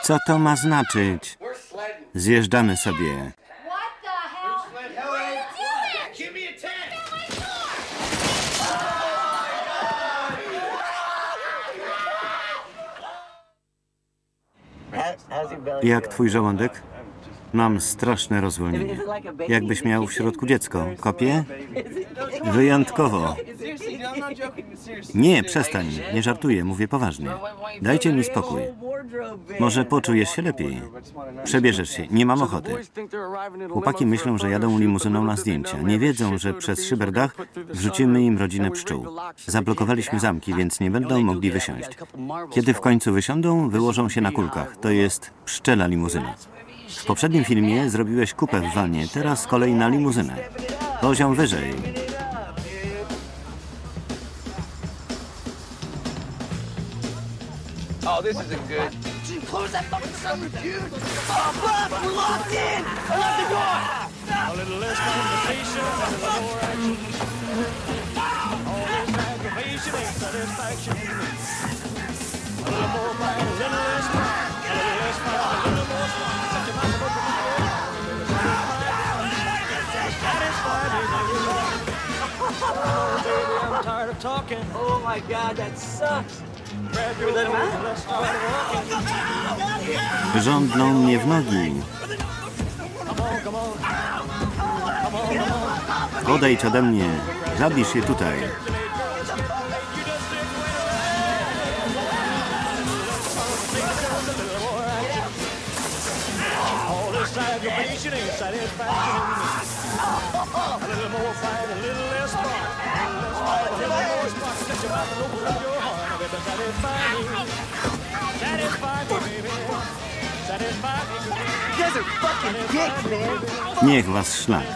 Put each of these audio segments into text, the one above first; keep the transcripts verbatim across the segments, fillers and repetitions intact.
Co to ma znaczyć? Zjeżdżamy sobie. Jak twój żołądek? Mam straszne rozwolnienie. Jakbyś miał w środku dziecko. Kopię? Wyjątkowo. Nie, przestań. Nie żartuję, mówię poważnie. Dajcie mi spokój. Może poczujesz się lepiej. Przebierzesz się. Nie mam ochoty. Chłopaki myślą, że jadą limuzyną na zdjęcia. Nie wiedzą, że przez szyberdach wrzucimy im rodzinę pszczół. Zablokowaliśmy zamki, więc nie będą mogli wysiąść. Kiedy w końcu wysiądą, wyłożą się na kulkach. To jest pszczela limuzyna. W poprzednim filmie zrobiłeś kupę w wanie, teraz kolej na limuzynę. Poziom wyżej. Oh, this isn't good. Close that fucking summer, dude! Oh, fuck! We're locked in! I love the door! A little less conversation, a little more action. All this aggravation ain't satisfaction. A little more fight, a little less fight. A little less fight, a little more fight. Set your mouth open to the satisfy me, baby. Oh, baby, I'm tired of talking. Oh, my God, that sucks. Żądną mnie w nogi. Odejdź ode mnie. Zabierz je tutaj. Niech was szlak.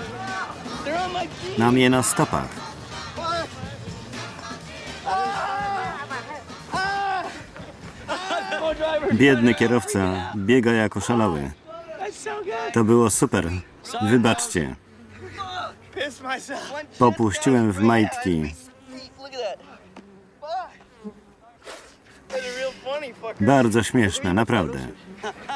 Na mnie na stopach. Biedny kierowca biega jak oszalały. To było super. Wybaczcie. Popuściłem w majtki. Bardzo śmieszne, naprawdę.